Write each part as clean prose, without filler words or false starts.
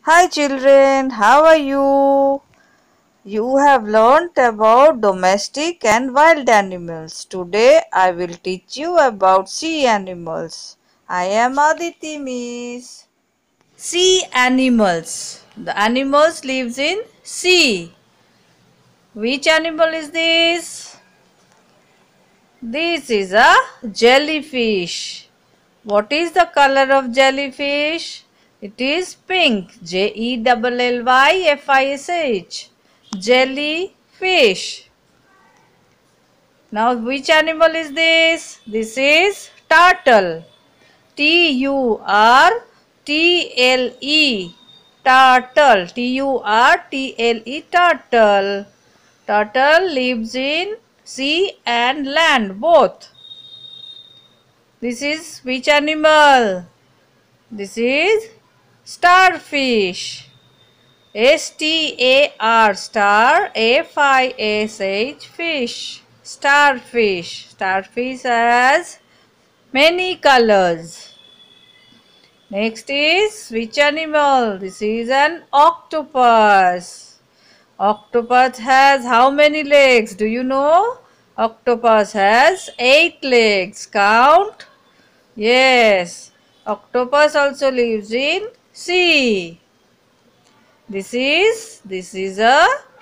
Hi children, how are you? You have learnt about domestic and wild animals. Today I will teach you about sea animals. I am Aditi Miss. Sea animals. The animals lives in sea. Which animal is this? This is a jellyfish. What is the color of jellyfish? It is pink. Jellyfish. Jellyfish. Now which animal is this? This is turtle. Turtle. Turtle. Turtle. Turtle. Turtle lives in sea and land both. This is which animal? This is starfish. STAR star FISH fish. Starfish. Starfish has many colors. Next is which animal? This is an octopus. Octopus has how many legs? Do you know? Octopus has 8 legs. Count. Yes. Octopus also lives in sea. This is a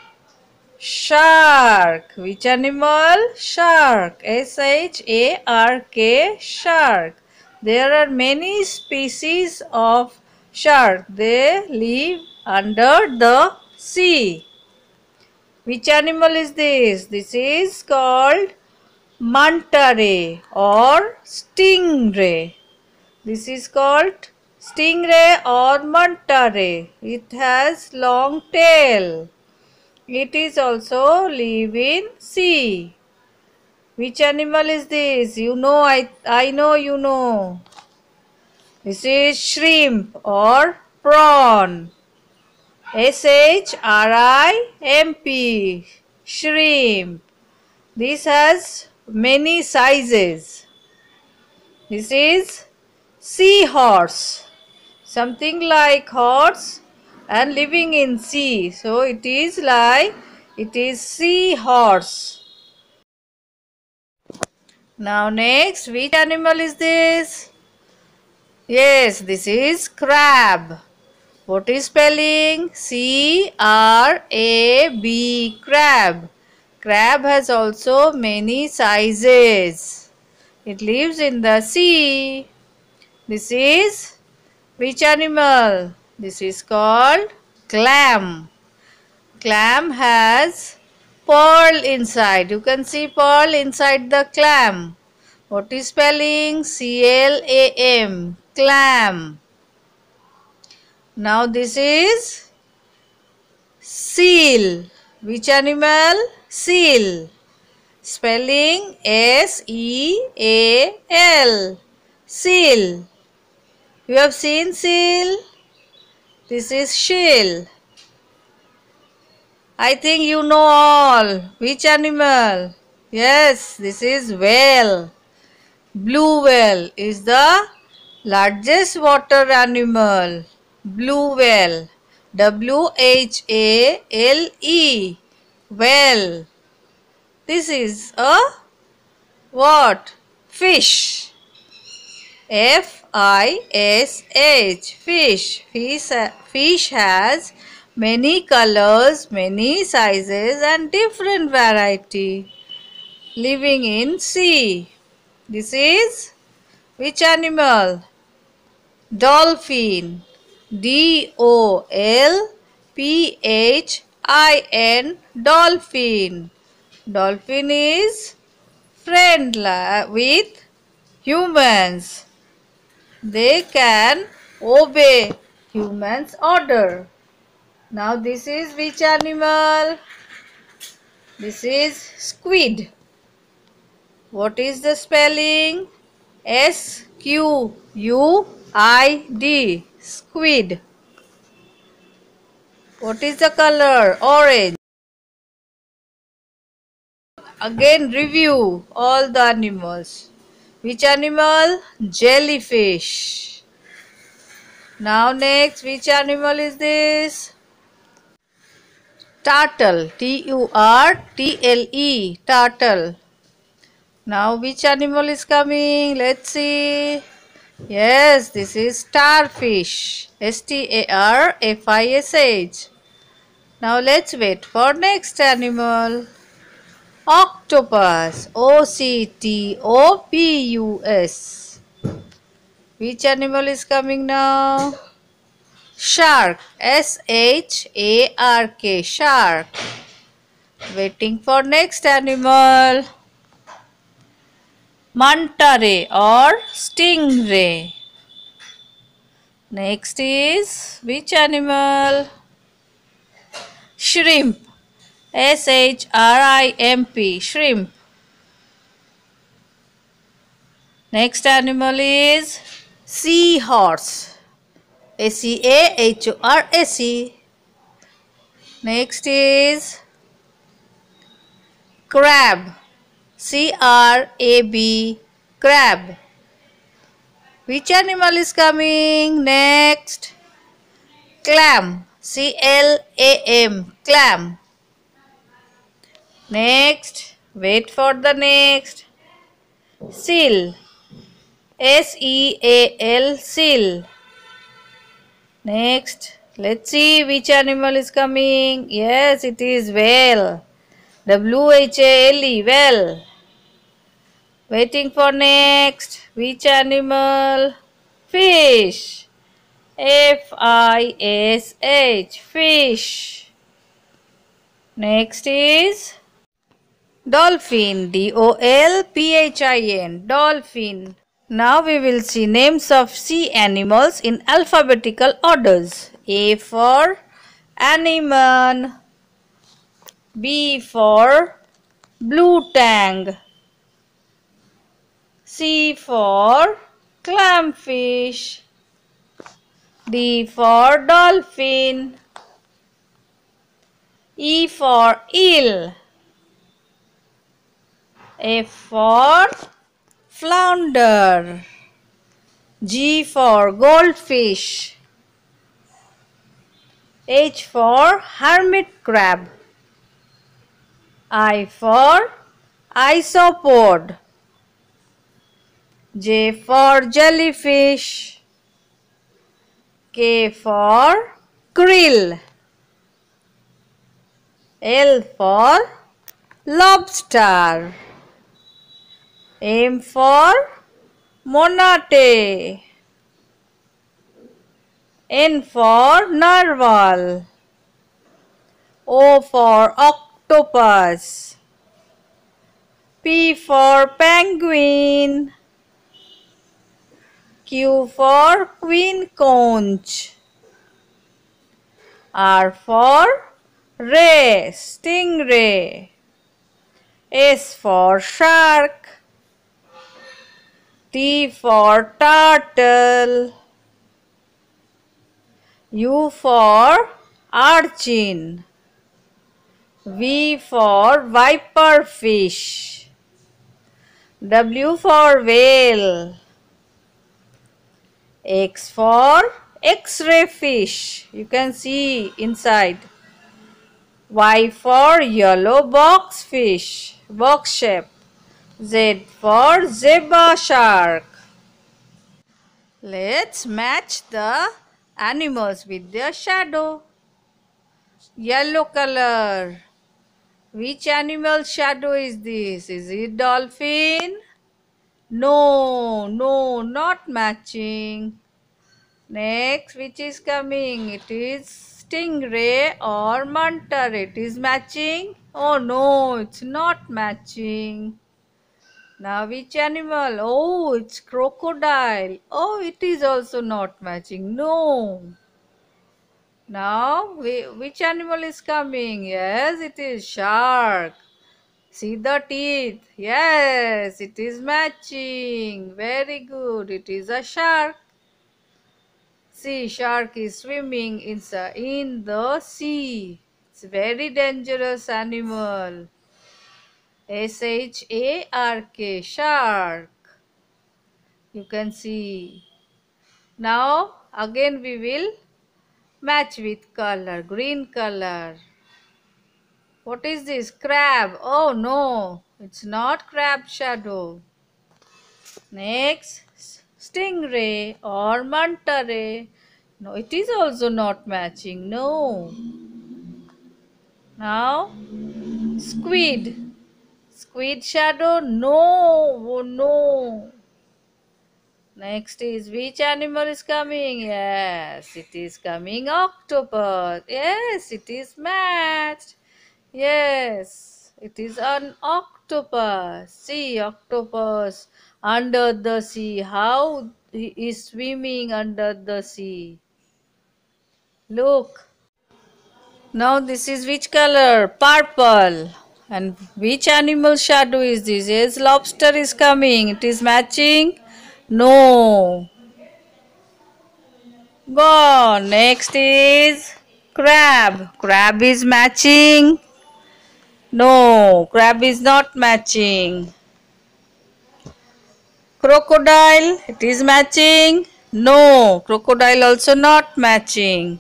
shark. Which animal? Shark. SHARK. Shark. There are many species of shark. They live under the sea. Which animal is this? This is called manta ray or stingray. This is called stingray or manta ray. It has long tail. It is also live in sea. Which animal is this? You know, I know you know. This is shrimp or prawn. SHRIMP. Shrimp. This has many sizes. This is seahorse. Something like horse and living in sea. So it is seahorse. Now next, which animal is this? Yes, this is crab. What is spelling? CRAB. Crab. Crab has also many sizes. It lives in the sea. This is which animal? This is called clam. Clam has pearl inside. You can see pearl inside the clam. What is spelling? CLAM. Clam. Now this is seal. Which animal? Seal. Spelling SEAL. Seal. You have seen seal? This is shell. I think you know all. Which animal? Yes, this is whale. Blue whale is the largest water animal. Blue whale. WHALE. Whale. This is a what? Fish. FISH. Fish. Fish has many colors, many sizes and different variety. Living in sea. This is which animal? Dolphin. DOLPHIN. Dolphin. Dolphin is friend with humans. They can obey humans' order. Now this is which animal? This is squid. What is the spelling? SQUID. Squid. What is the color? Orange. Again review all the animals. Which animal? Jellyfish. Now next, which animal is this? Turtle. Turtle. Turtle. Now which animal is coming? Let's see. Yes, this is starfish. Starfish. Now let's wait for next animal. Octopus. Octopus. Which animal is coming now? Shark. Shark. Shark. Waiting for next animal. Manta ray or stingray. Next is which animal? Shrimp. Shrimp. Shrimp. Next animal is seahorse. Seahorse. Next is crab. Crab. Crab. Which animal is coming next? Clam. Clam. Clam. Next, wait for the next. Seal. Seal. Seal. Next, let's see which animal is coming. Yes, it is whale. Whale. Whale. Waiting for next. Which animal? Fish. Fish. Fish. Next is dolphin. Dolphin. Dolphin. Now we will see names of sea animals in alphabetical orders. A for anemone. B for blue tang. C for clamfish. D for dolphin. E for eel. F for flounder. G for goldfish. H for hermit crab. I for isopod. J for jellyfish. K for krill. L for lobster. M for monate. N for narwhal. O for octopus. P for penguin. Q for queen conch. R for ray, stingray. S for shark. T for turtle. U for urchin. V for viper fish. W for whale. X for X-ray fish. You can see inside. Y for yellow box fish. Box shape. Z for zebra shark. Let's match the animals with their shadow. Yellow color. Which animal shadow is this? Is it dolphin? No, not matching. Next, which is coming? It is stingray or manta ray. It is matching? Oh no, it's not matching. Now which animal? Oh, it's crocodile. Oh, it is also not matching. No. Now, which animal is coming? Yes, it is shark. See the teeth. Yes, it is matching. Very good. It is a shark. See, shark is swimming in the sea. It's a very dangerous animal. Shark. Shark. You can see. Now Again we will match with color, green color. What is this? Crab. Oh no, it's not crab shadow. Next, stingray or manta ray. No, it is also not matching. No. Now, squid. Squid shadow. No. Oh no. Next is which animal is coming? Yes, it is coming octopus. Yes, it is matched. Yes, it is an octopus. See, octopus under the sea. How he is swimming under the sea. Look. Now this is which color? Purple. And which animal shadow is this? Yes, lobster is coming. It is matching? No. Gone. Next is crab. Crab is matching? No, crab is not matching. Crocodile, it is matching? No, crocodile also not matching.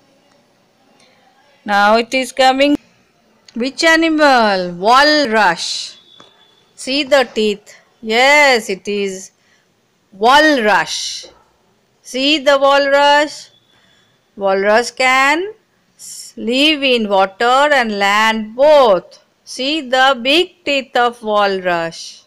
Now it is coming. Which animal? Walrus. See the teeth. Yes, it is walrus. See the walrus. Walrus can live in water and land both. See the big teeth of walrus.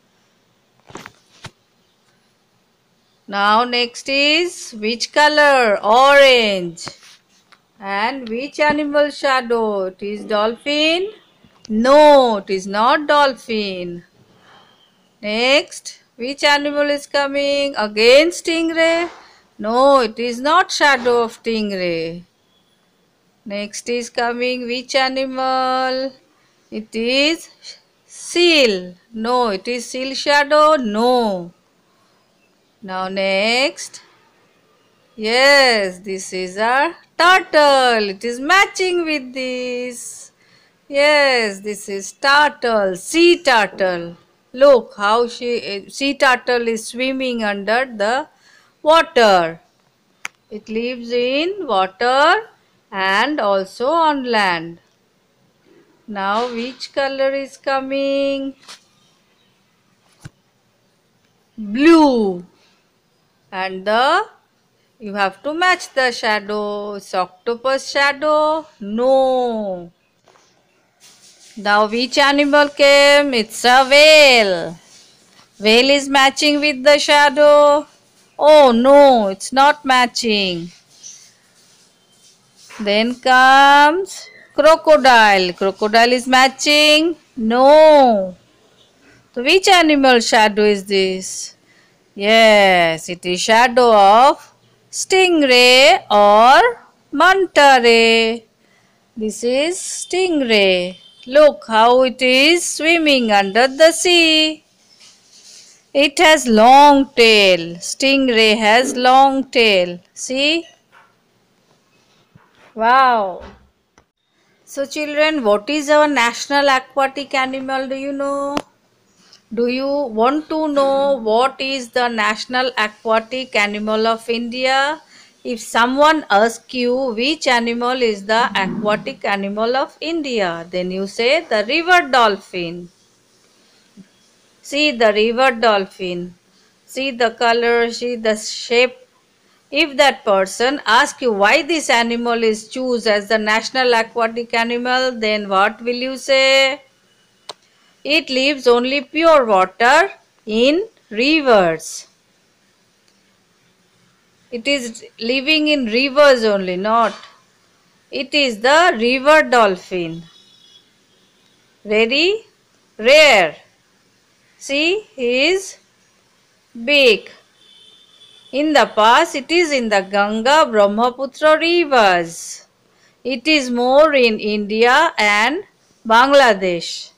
Now next is which color? Orange. And which animal shadow? It is dolphin? No, it is not dolphin. Next, which animal is coming? Again stingray? No, it is not shadow of stingray. Next is coming which animal? It is seal. No, it is seal shadow? No. Now next. Yes, this is a turtle. It is matching with this. Yes, this is turtle, sea turtle. Look how sea turtle is swimming under the water. It lives in water and also on land. Now which color is coming? Blue. And you have to match the shadow. It's octopus shadow? No. Now which animal came? It's a whale. Whale is matching with the shadow. Oh no, it's not matching. Then comes crocodile. Crocodile is matching? No. So which animal shadow is this? Yes, it is shadow of stingray or manta ray. This is stingray. Look how it is swimming under the sea. It has long tail. Stingray has long tail. See? Wow. So children, what is our national aquatic animal? Do you know? Do you want to know what is the national aquatic animal of India? If someone asks you which animal is the aquatic animal of India, then you say the river dolphin. See the river dolphin. See the color, see the shape. If that person asks you why this animal is chosen as the national aquatic animal, then what will you say? It lives only pure water in rivers. It is living in rivers only, not. It is the river dolphin. Very rare. See, he is big. In the past, it is in the Ganga, Brahmaputra rivers. It is more in India and Bangladesh.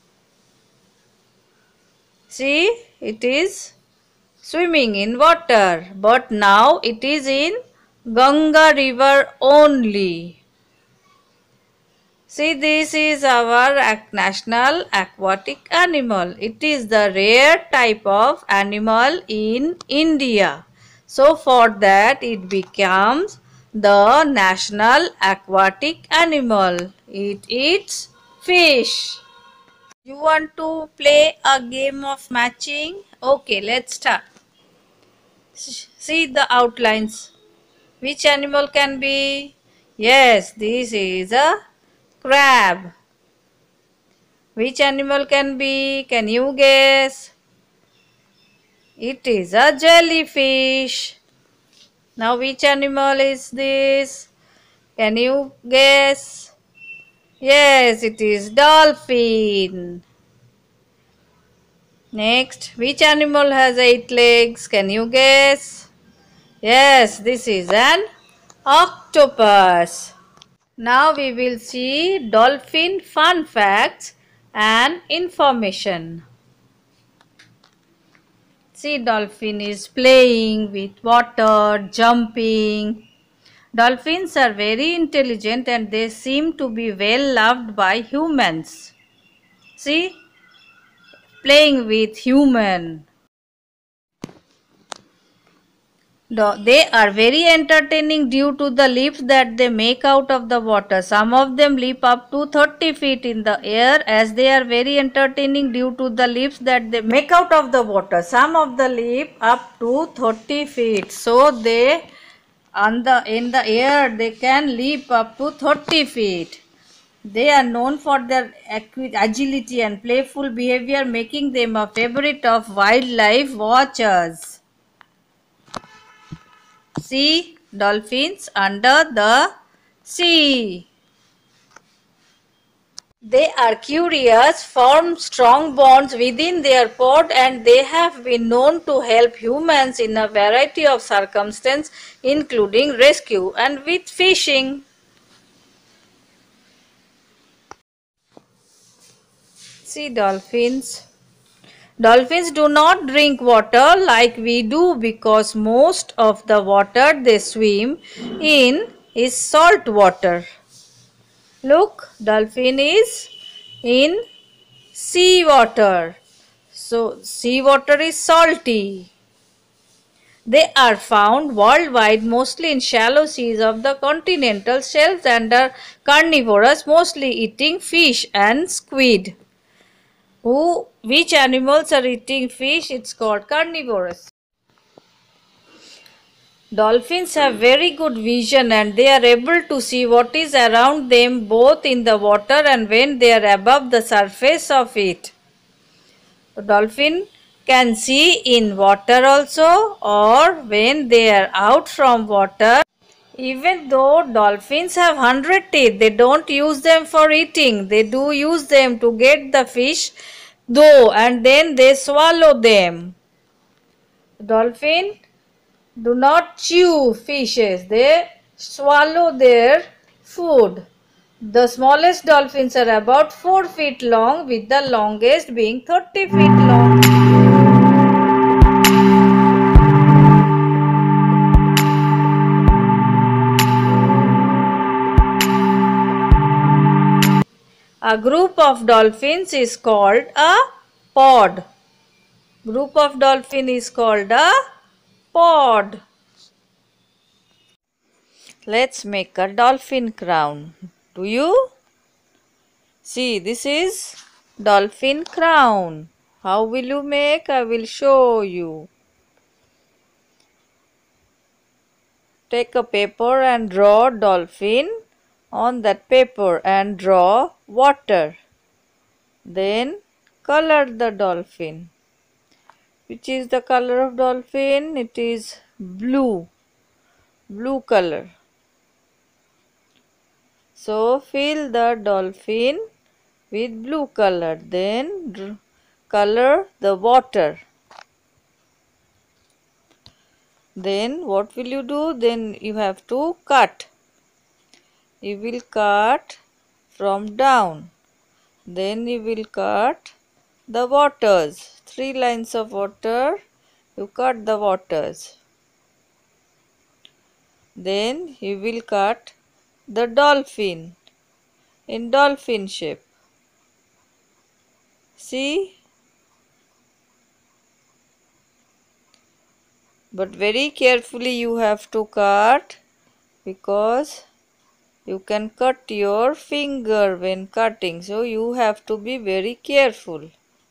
See, it is swimming in water, but now it is in Ganga river only. See, this is our national aquatic animal. It is the rare type of animal in India. So for that it becomes the national aquatic animal. It eats fish. You want to play a game of matching? Okay, let's start. See the outlines. Which animal can be? Yes, this is a crab. Which animal can be? Can you guess? It is a jellyfish. Now which animal is this? Can you guess? Yes, it is dolphin. Next, which animal has 8 legs? Can you guess? Yes, this is an octopus. Now we will see dolphin fun facts and information. See, dolphin is playing with water, jumping. Dolphins are very intelligent and they seem to be well loved by humans. See, playing with human. They are very entertaining due to the leaps that they make out of the water. Some of them leap up to 30 feet in the air as they are very entertaining due to the leaps that they make out of the water. Some of the leap up to 30 feet. So they in the air they can leap up to 30 feet. They are known for their agility and playful behavior, making them a favorite of wildlife watchers. See dolphins under the sea. They are curious, form strong bonds within their pod, and they have been known to help humans in a variety of circumstances, including rescue and with fishing. See dolphins. Dolphins do not drink water like we do because most of the water they swim in is salt water. Look, dolphin is in sea water. So, sea water is salty. They are found worldwide mostly in shallow seas of the continental shelves and are carnivorous, mostly eating fish and squid. Which animals are eating fish? It's called carnivorous. Dolphins have very good vision and they are able to see what is around them both in the water and when they are above the surface of it. The dolphin can see in water also or when they are out from water. Even though dolphins have 100 teeth, they don't use them for eating. They do use them to get the fish though and then they swallow them. Dolphin do not chew fishes, they swallow their food. The smallest dolphins are about 4 feet long, with the longest being 30 feet long. A group of dolphins is called a pod. Group of dolphin is called a pod. Let's make a dolphin crown. Do you? See, this is dolphin crown. How will you make? I will show you. Take a paper and draw dolphin on that paper and draw water. Then color the dolphin. Which is the color of dolphin? It is blue. Blue color. So fill the dolphin with blue color. Then color the water. Then what will you do? Then you have to cut. You will cut from down. Then you will cut the waters. 3 lines of water. You cut the waters. Then you will cut the dolphin in dolphin shape. See? But very carefully you have to cut, because you can cut your finger when cutting. So you have to be very careful.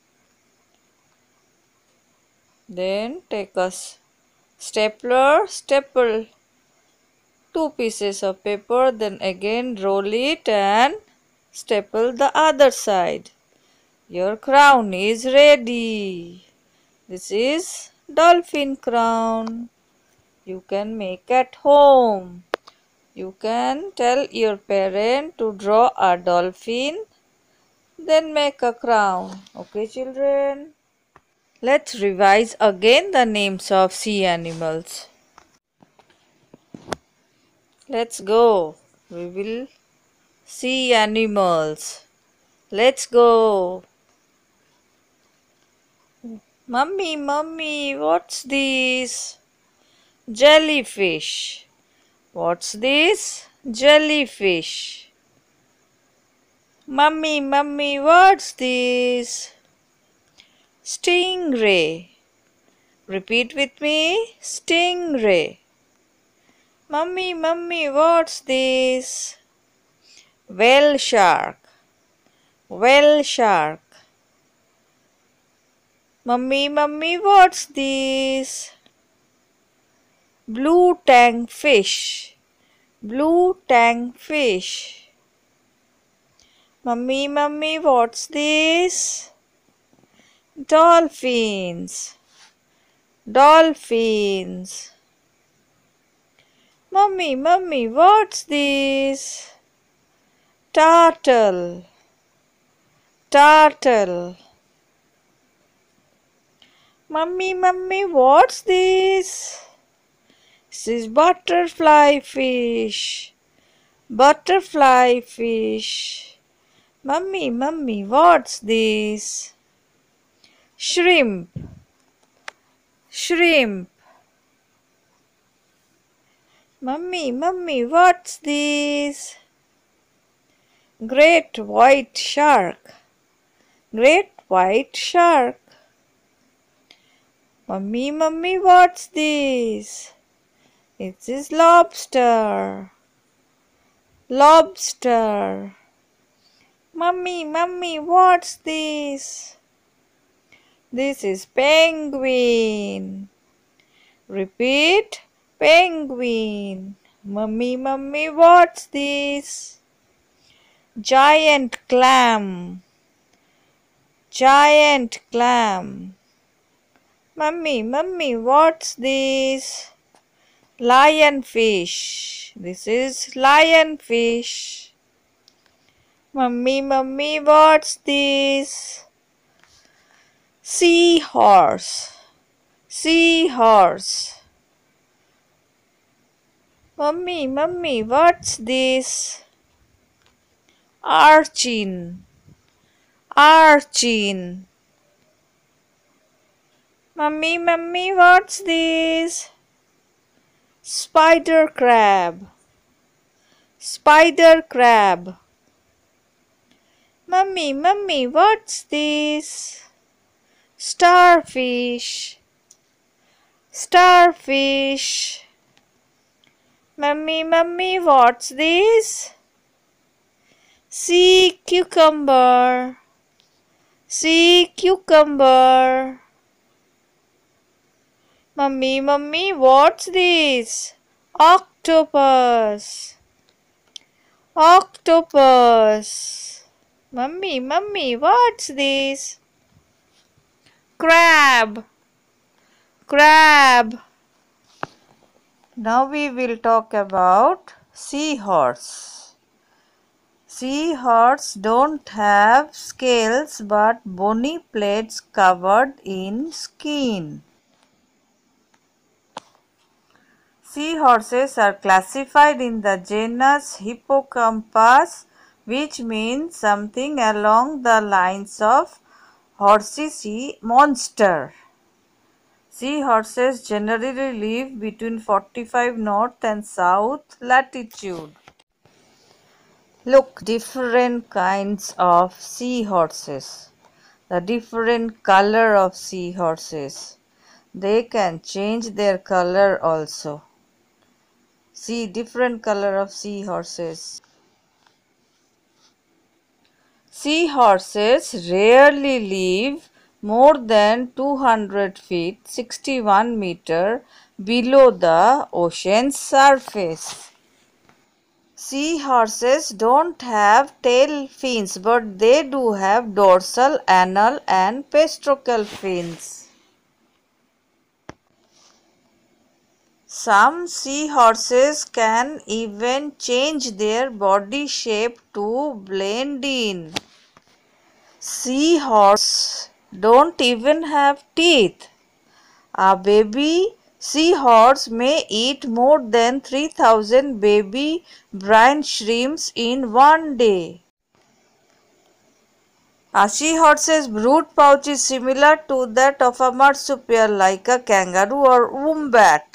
Then take a stapler, staple two pieces of paper, then again roll it and staple the other side. Your crown is ready. This is dolphin crown. You can make at home. You can tell your parent to draw a dolphin, then make a crown. Okay, children? Let's revise again the names of sea animals. Let's go. We will see animals. Let's go. Mummy, mummy, what's this? Jellyfish. What's this? Jellyfish. Mummy, mummy, what's this? Stingray. Repeat with me. Stingray. Mummy, mummy, what's this? Whale shark. Whale shark. Mummy, mummy, what's this? Blue tang fish. Blue tang fish. Mummy, mummy, what's this? Dolphins. Dolphins. Mummy, mummy, what's this? Turtle. Turtle. Mummy, mummy, what's this? This is butterfly fish. Butterfly fish. Mummy, mummy, what's this? Shrimp. Shrimp. Mummy, mummy, what's this? Great white shark. Great white shark. Mummy, mummy, what's this? It is lobster. Lobster. Mummy, mummy, what's this? This is penguin. Repeat. Penguin. Mummy, mummy, what's this? Giant clam. Giant clam. Mummy, mummy, what's this? Lionfish. This is lionfish. Mummy, mummy, what's this? Seahorse. Seahorse. Mummy, mummy, what's this? Urchin. Urchin. Mummy, mummy, what's this? Spider crab. Spider crab. Mummy, mummy, what's this? Starfish. Starfish. Mummy, mummy, what's this? Sea cucumber. Sea cucumber. Mummy, mummy, what's this? Octopus. Octopus. Mummy, mummy, what's this? Crab. Crab. Now we will talk about seahorse. Seahorse don't have scales but bony plates covered in skin. Seahorses are classified in the genus Hippocampus, which means something along the lines of horsey sea monster. Seahorses generally live between 45 north and south latitude. Look, different kinds of seahorses. The different color of seahorses. They can change their color also. See different color of seahorses. Seahorses rarely live more than 200 feet 61 meter below the ocean's surface. Seahorses don't have tail fins, but they do have dorsal, anal and pectoral fins. Some seahorses can even change their body shape to blend in. Seahorses don't even have teeth. A baby seahorse may eat more than 3,000 baby brine shrimps in one day. A seahorse's brood pouch is similar to that of a marsupial like a kangaroo or wombat.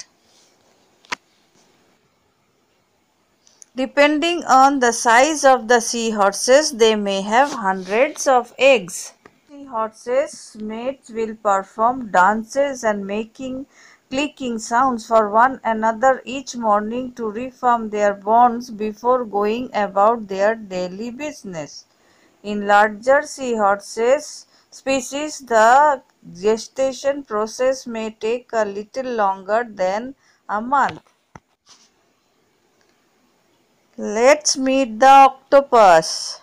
Depending on the size of the seahorses, they may have hundreds of eggs. Seahorses mates will perform dances and making clicking sounds for one another each morning to reform their bonds before going about their daily business. In larger seahorses species, the gestation process may take a little longer than a month. Let's meet the octopus.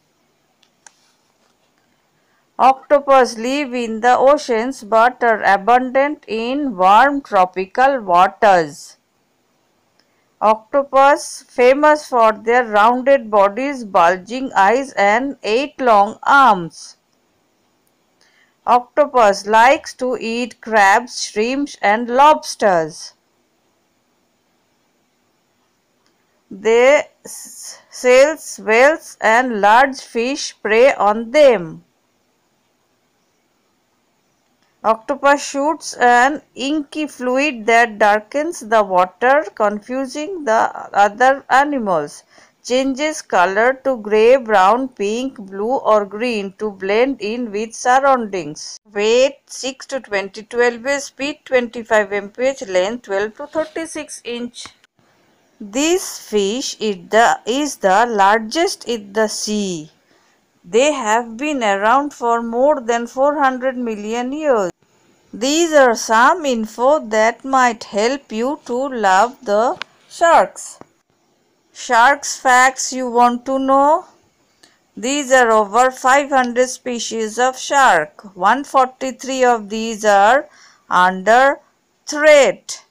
Octopus live in the oceans but are abundant in warm tropical waters. Octopus famous for their rounded bodies, bulging eyes and 8 long arms. Octopus likes to eat crabs, shrimps and lobsters. They sails, whales and large fish prey on them. Octopus shoots an inky fluid that darkens the water, confusing the other animals. Changes color to grey, brown, pink, blue or green to blend in with surroundings. Weight 6 to 20, 12 speed 25 mph, length 12 to 36 inch. This fish is the largest in the sea. They have been around for more than 400 million years. These are some info that might help you to love the sharks. Sharks facts you want to know? These are over 500 species of shark. 143 of these are under threat.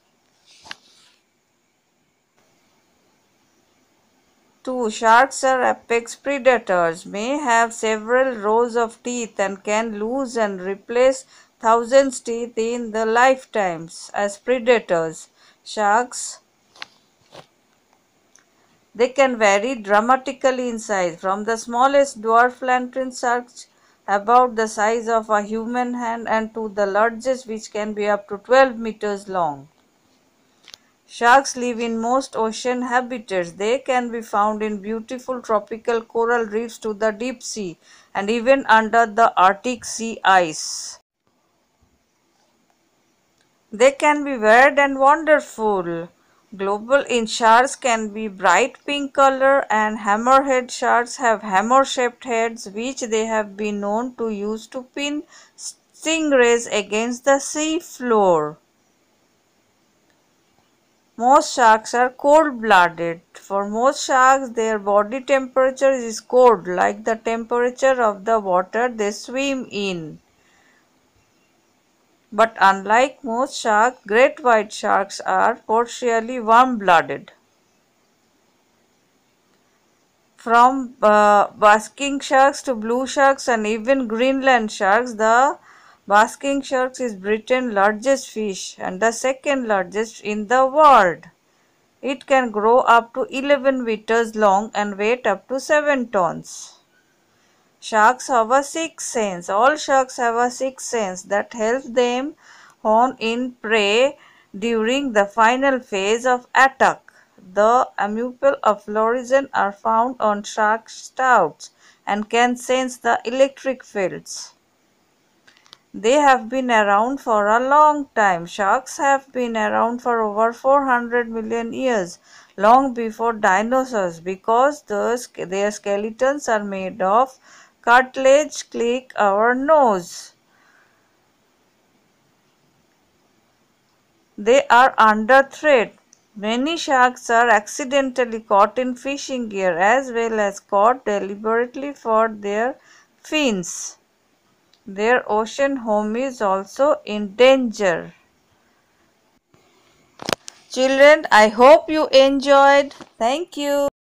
2. Sharks are apex predators, may have several rows of teeth and can lose and replace thousands teeth in the lifetimes as predators. Sharks, they can vary dramatically in size, from the smallest dwarf lantern sharks about the size of a human hand and to the largest which can be up to 12 meters long. Sharks live in most ocean habitats. They can be found in beautiful tropical coral reefs to the deep sea and even under the Arctic sea ice. They can be weird and wonderful. Global in sharks can be bright pink color, and hammerhead sharks have hammer-shaped heads which they have been known to use to pin stingrays against the sea floor. Most sharks are cold-blooded. For most sharks, their body temperature is cold, like the temperature of the water they swim in. But unlike most sharks, great white sharks are partially warm-blooded. From basking sharks to blue sharks and even Greenland sharks, the basking shark is Britain's largest fish and the second largest in the world. It can grow up to 11 meters long and weight up to 7 tons. Sharks have a sixth sense. All sharks have a sixth sense that helps them hone in prey during the final phase of attack. The ampullae of fluorescence are found on shark snouts and can sense the electric fields. They have been around for a long time. Sharks have been around for over 400 million years, long before dinosaurs, because their skeletons are made of cartilage. Click our nose. They are under threat. Many sharks are accidentally caught in fishing gear as well as caught deliberately for their fins. Their ocean home is also in danger. Children, I hope you enjoyed. Thank you.